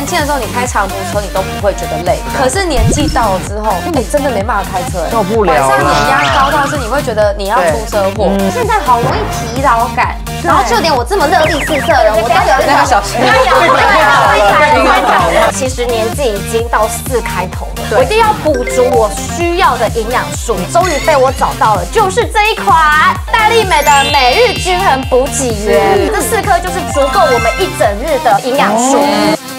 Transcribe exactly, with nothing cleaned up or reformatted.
年轻的时候你开长途车你都不会觉得累，可是年纪到了之后，哎，真的没办法开车， 受不了了。 晚上眼压高到是你会觉得你要出车祸。 现在好容易疲劳感，然后就连我这么热力四射的人，我都有一种小心。 其实年纪已经到四开头了，我一定要补足我需要的营养素。终于被我找到了，就是这一款戴丽美的每日均衡补给源，这四颗就是足够我们一整日的营养素。